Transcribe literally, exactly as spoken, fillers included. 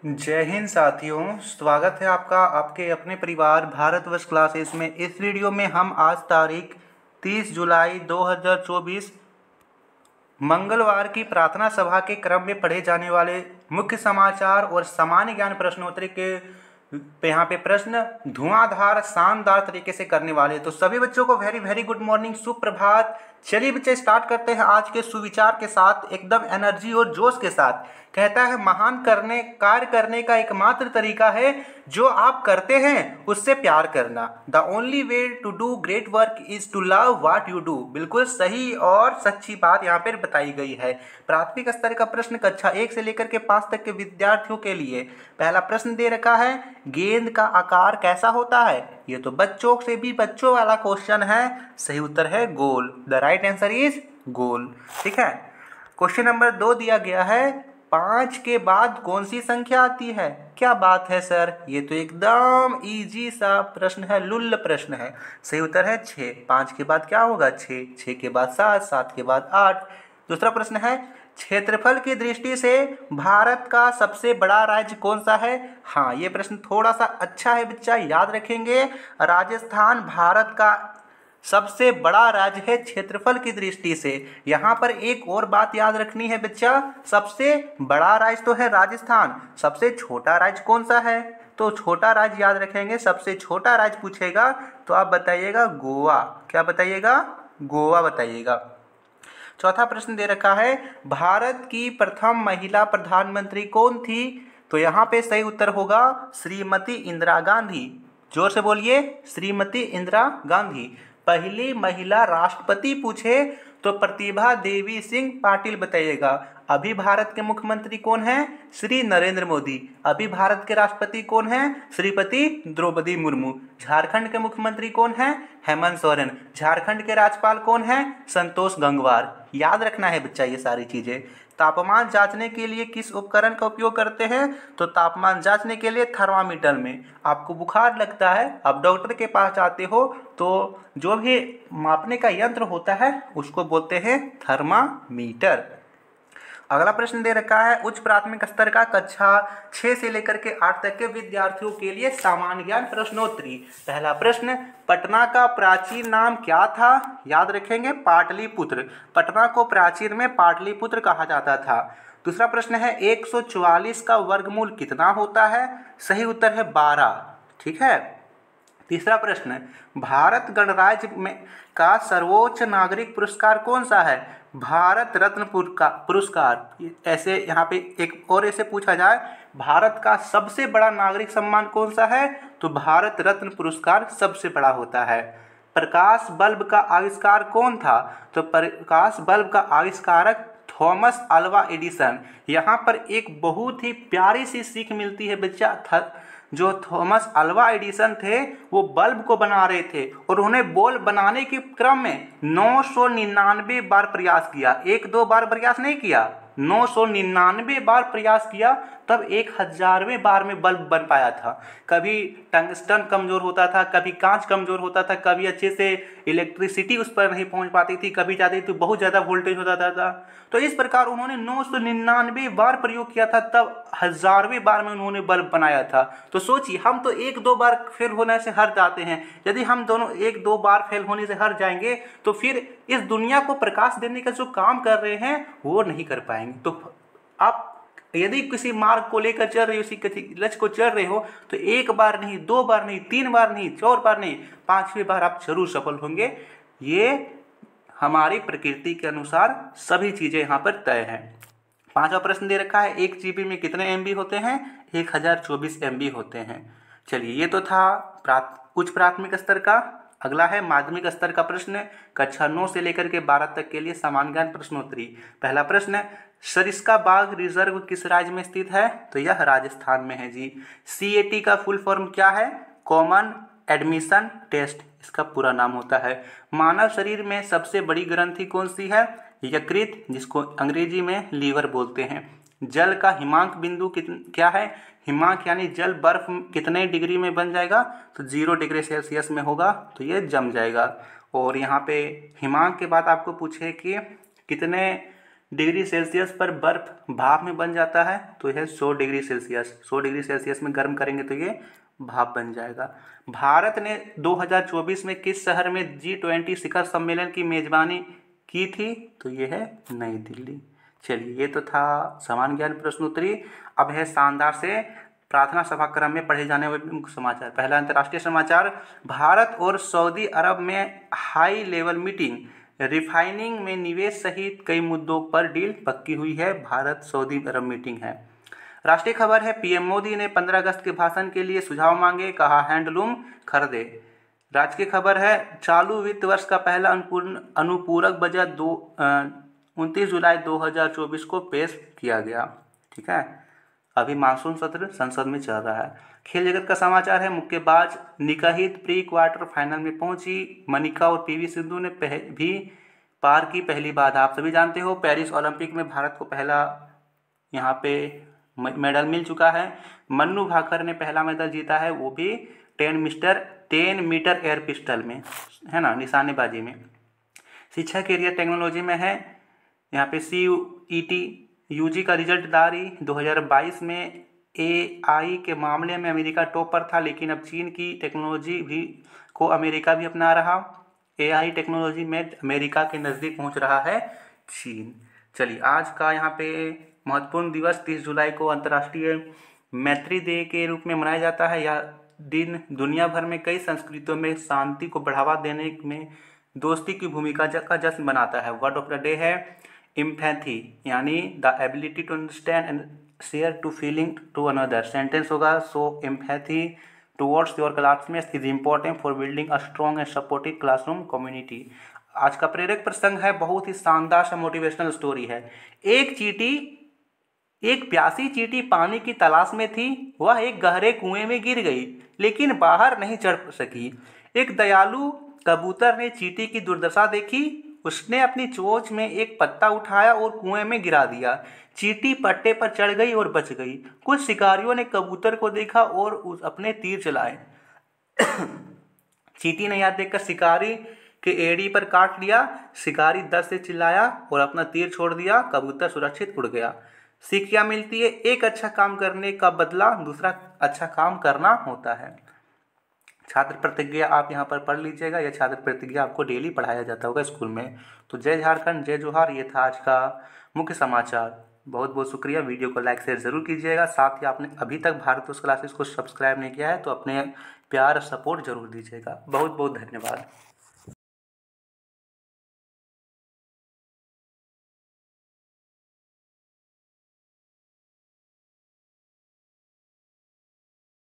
जय हिंद साथियों, स्वागत है आपका आपके अपने परिवार भारतवर्ष क्लासेस में। इस वीडियो में हम आज तारीख तीस जुलाई दो हज़ार चौबीस मंगलवार की प्रार्थना सभा के क्रम में पढ़े जाने वाले मुख्य समाचार और सामान्य ज्ञान प्रश्नोत्तरी के पे यहाँ पे प्रश्न धुआंधार शानदार तरीके से करने वाले। तो सभी बच्चों को वेरी वेरी गुड मॉर्निंग, सुप्रभात। चलिए बच्चे स्टार्ट करते हैं आज के सुविचार के साथ, एकदम एनर्जी और जोश के साथ। कहता है महान करने कार्य करने का एकमात्र तरीका है जो आप करते हैं उससे प्यार करना। The only way to do great work is to love what you do. बिल्कुल सही और सच्ची बात यहाँ पर बताई गई है। प्राथमिक स्तर का प्रश्न कक्षा एक से लेकर के पांच तक के विद्यार्थियों के लिए पहला प्रश्न दे रखा है, गेंद का आकार कैसा होता है? ये तो बच्चों से भी बच्चों वाला क्वेश्चन है। सही उत्तर है गोल। द राइट आंसर इज गोल। ठीक है। क्वेश्चन नंबर दो दिया गया है, पांच के बाद कौन सी संख्या आती है? क्या बात है सर, ये तो एकदम इजी सा प्रश्न है, लुल्ल प्रश्न है। सही उत्तर है छः। पाँच के बाद क्या होगा? छः। छः के बाद सात, सात के बाद आठ। दूसरा प्रश्न है, क्षेत्रफल की दृष्टि से भारत का सबसे बड़ा राज्य कौन सा है? हाँ, ये प्रश्न थोड़ा सा अच्छा है बच्चा, याद रखेंगे। राजस्थान भारत का सबसे बड़ा राज्य है क्षेत्रफल की दृष्टि से। यहाँ पर एक और बात याद रखनी है बच्चा, सबसे बड़ा राज्य तो है राजस्थान, सबसे छोटा राज्य कौन सा है? तो छोटा राज्य याद रखेंगे। सबसे छोटा राज्य पूछेगा तो आप बताइएगा गोवा। क्या बताइएगा? गोवा बताइएगा। चौथा प्रश्न दे रखा है, भारत की प्रथम महिला प्रधानमंत्री कौन थी? तो यहाँ पे सही उत्तर होगा श्रीमती इंदिरा गांधी। जोर से बोलिए, श्रीमती इंदिरा गांधी। पहली महिला राष्ट्रपति पूछे तो प्रतिभा देवी सिंह पाटिल बताइएगा। अभी भारत के मुख्यमंत्री कौन है? श्री नरेंद्र मोदी। अभी भारत के राष्ट्रपति कौन है? श्रीमती द्रौपदी मुर्मू। झारखंड के मुख्यमंत्री कौन है? हेमंत सोरेन। झारखंड के राज्यपाल कौन है? संतोष गंगवार। याद रखना है बच्चा ये सारी चीजें। तापमान जांचने के लिए किस उपकरण का उपयोग करते हैं? तो तापमान जांचने के लिए थर्मामीटर में। आपको बुखार लगता है, आप डॉक्टर के पास जाते हो तो जो भी मापने का यंत्र होता है उसको बोलते हैं थर्मामीटर। अगला प्रश्न दे रखा है, उच्च प्राथमिक स्तर का कक्षा छः से लेकर के आठ तक के विद्यार्थियों के लिए सामान्य ज्ञान प्रश्नोत्तरी। पहला प्रश्न, पटना का प्राचीन नाम क्या था? याद रखेंगे पाटलिपुत्र। पटना को प्राचीन में पाटलिपुत्र कहा जाता था। दूसरा प्रश्न है, एक सौ चौवालीस का वर्गमूल कितना होता है? सही उत्तर है बारह। ठीक है। तीसरा प्रश्न, भारत गणराज्य में का सर्वोच्च नागरिक पुरस्कार कौन सा है? भारत रत्न पुरस्कार। ऐसे यहाँ पे एक और ऐसे पूछा जाए, भारत का सबसे बड़ा नागरिक सम्मान कौन सा है? तो भारत रत्न पुरस्कार सबसे बड़ा होता है। प्रकाश बल्ब का आविष्कार कौन था? तो प्रकाश बल्ब का आविष्कारक थॉमस अल्वा एडिसन। यहाँ पर एक बहुत ही प्यारी सी सीख मिलती है बच्चा। जो थॉमस अल्वा एडिसन थे वो बल्ब को बना रहे थे और उन्हें बल्ब बनाने के क्रम में नौ सौ निन्यानवे बार प्रयास किया। एक दो बार प्रयास नहीं किया, नौ सौ निन्यानवे बार प्रयास किया, तब एक हजारवें बार में बल्ब बन पाया था। कभी टंगस्टन कमज़ोर होता था, कभी कांच कमज़ोर होता था, कभी अच्छे से इलेक्ट्रिसिटी उस पर नहीं पहुंच पाती थी, कभी जाती थी बहुत ज़्यादा वोल्टेज होता था, था। तो इस प्रकार उन्होंने नौ सौ निन्यानवे बार प्रयोग किया था, तब हजारवें बार में उन्होंने बल्ब बनाया था। तो सोचिए, हम तो एक दो बार फेल होने से हट जाते हैं, यदि हम दोनों एक दो बार फेल होने से हट जाएंगे तो फिर इस दुनिया को प्रकाश देने का जो काम कर रहे हैं वो नहीं कर पाएंगे। तो आप यदि किसी मार्ग को लेकर चल रहे हो, किसी लक्ष्य को चल रहे हो, तो एक बार नहीं, दो बार नहीं, तीन बार नहीं, चार बार नहीं, पांचवी बार आप जरूर सफल होंगे। ये हमारी प्रकृति के अनुसार सभी चीजें यहाँ पर तय हैं। पांचवा प्रश्न दे रखा है, एक जीबी में कितने एमबी होते हैं? एक हजार चौबीस एमबी होते हैं। चलिए, ये तो था उच्च प्राथमिक स्तर का। अगला है माध्यमिक स्तर का प्रश्न, कक्षा नौ से लेकर के बारह तक के लिए सामान्य ज्ञान प्रश्नोत्तरी। पहला प्रश्न, सरिस्का बाग रिजर्व किस राज्य में स्थित है? तो यह राजस्थान में है जी। सीएटी का फुल फॉर्म क्या है? कॉमन एडमिशन टेस्ट इसका पूरा नाम होता है। मानव शरीर में सबसे बड़ी ग्रंथि कौन सी है? यकृत, जिसको अंग्रेजी में लीवर बोलते हैं। जल का हिमांक बिंदु क्या है? हिमांक यानी जल बर्फ कितने डिग्री में बन जाएगा? तो जीरो डिग्री सेल्सियस में होगा, तो ये जम जाएगा। और यहाँ पे हिमांक के बाद आपको पूछे कि कितने डिग्री सेल्सियस पर बर्फ भाप में बन जाता है? तो यह सौ डिग्री सेल्सियस सौ डिग्री सेल्सियस में गर्म करेंगे तो ये भाप बन जाएगा। भारत ने दो हज़ार चौबीस में किस शहर में जी ट्वेंटी शिखर सम्मेलन की मेजबानी की थी? तो ये है नई दिल्ली। चलिए, ये तो था सामान्य ज्ञान प्रश्नोत्तरी। अब है शानदार से प्रार्थना सभा क्रम में पढ़े जाने वाले मुख्य समाचार। पहला अंतर्राष्ट्रीय समाचार, भारत और सऊदी अरब में हाई लेवल मीटिंग, रिफाइनिंग में निवेश सहित कई मुद्दों पर डील पक्की हुई है। भारत सऊदी अरब मीटिंग है। राष्ट्रीय खबर है, पीएम मोदी ने पंद्रह अगस्त के भाषण के लिए सुझाव मांगे, कहा हैंडलूम खरीदे। राजकीय खबर है, चालू वित्त वर्ष का पहला अनुपूर्ण अनुपूरक बजट दो उनतीस जुलाई दो हज़ार चौबीस को पेश किया गया। ठीक है, अभी मानसून सत्र संसद में चल रहा है। खेल जगत का समाचार है, मुक्केबाज निका हित प्री क्वार्टर फाइनल में पहुंची। मनिका और पीवी सिंधु ने भी पार की पहली बाधा। आप सभी जानते हो पेरिस ओलंपिक में भारत को पहला यहाँ पे मेडल मिल चुका है। मन्नू भाकर ने पहला मेडल जीता है, वो भी ten metre ten metre air pistol में, है ना, निशानेबाजी में। शिक्षा कैरियर टेक्नोलॉजी में है, यहाँ पे C U E T UG का रिजल्ट जारी। दो हज़ार बाईस में ए आई के मामले में अमेरिका टॉप पर था, लेकिन अब चीन की टेक्नोलॉजी भी को अमेरिका भी अपना रहा। ए आई टेक्नोलॉजी में अमेरिका के नज़दीक पहुंच रहा है चीन। चलिए, आज का यहाँ पे महत्वपूर्ण दिवस तीस जुलाई को अंतर्राष्ट्रीय मैत्री डे के रूप में मनाया जाता है। यह दिन दुनिया भर में कई संस्कृतियों में शांति को बढ़ावा देने में दोस्ती की भूमिका का जश्न बनाता है। वर्ड ऑफ द डे है एम्पैथी, यानी the ability to understand and share to feeling to another. Sentence होगा, so empathy towards your classmates is important for building a strong and supportive classroom community. आज का प्रेरक प्रसंग है, बहुत ही शानदार सा मोटिवेशनल स्टोरी है। एक चींटी एक प्यासी चींटी पानी की तलाश में थी। वह एक गहरे कुएं में गिर गई, लेकिन बाहर नहीं चढ़ सकी। एक दयालु कबूतर ने चींटी की दुर्दशा देखी। उसने अपनी चोंच में एक पत्ता उठाया और कुएं में गिरा दिया। चींटी पट्टे पर चढ़ गई और बच गई। कुछ शिकारियों ने कबूतर को देखा और उस अपने तीर चलाए। चींटी ने यह देखकर शिकारी के एड़ी पर काट लिया। शिकारी दर्द से चिल्लाया और अपना तीर छोड़ दिया। कबूतर सुरक्षित उड़ गया। सीख क्या मिलती है? एक अच्छा काम करने का बदला दूसरा अच्छा काम करना होता है। छात्र प्रतिज्ञा आप यहाँ पर पढ़ लीजिएगा। यह छात्र प्रतिज्ञा आपको डेली पढ़ाया जाता होगा स्कूल में। तो जय झारखंड, जय जोहार। ये था आज का मुख्य समाचार। बहुत बहुत शुक्रिया। वीडियो को लाइक शेयर जरूर कीजिएगा। साथ ही आपने अभी तक भारत वर्ष क्लासेस को सब्सक्राइब नहीं किया है तो अपने प्यार सपोर्ट जरूर दीजिएगा। बहुत बहुत धन्यवाद।